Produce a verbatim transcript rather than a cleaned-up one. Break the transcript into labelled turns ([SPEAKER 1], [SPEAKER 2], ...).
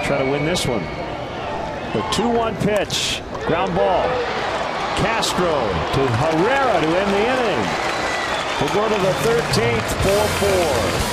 [SPEAKER 1] try to win this one. The two one pitch. Ground ball. Castro to Herrera to end the inning. We'll go to the thirteenth. four four.